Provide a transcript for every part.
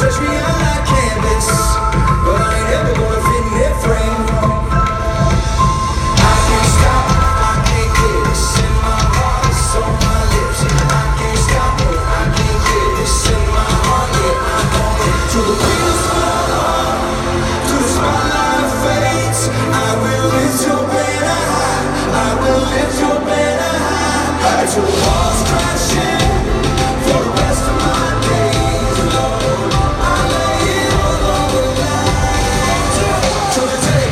stretch beyond that canvas, but I ain't ever gonna fit in that frame. I can't stop, I can't quit. It's in my heart, it's on my lips. I can't stop, no, I can't quit. It's in my heart, yeah, I'm on it. To the wheels fall off, to the spotlight fades. I will lift your banner high, I will lift your banner high. Until the walls crash in for the rest of my days. Lord, I lay it all on the line. To the day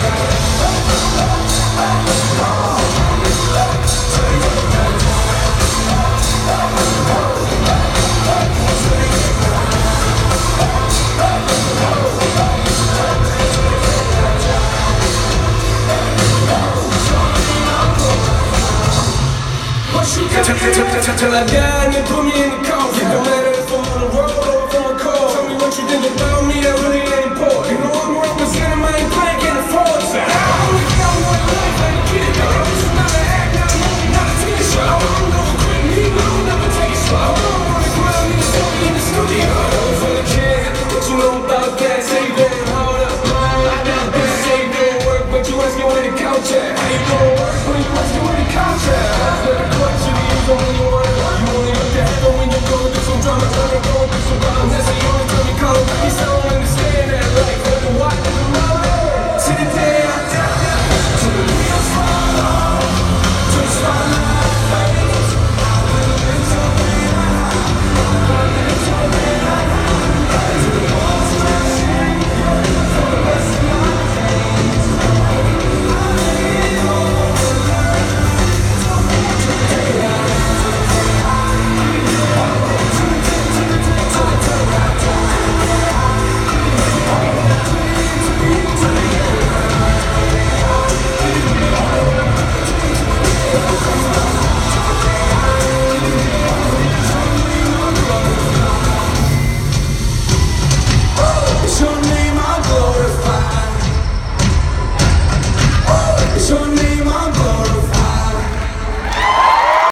till I die and they put me in the coffin. Don't let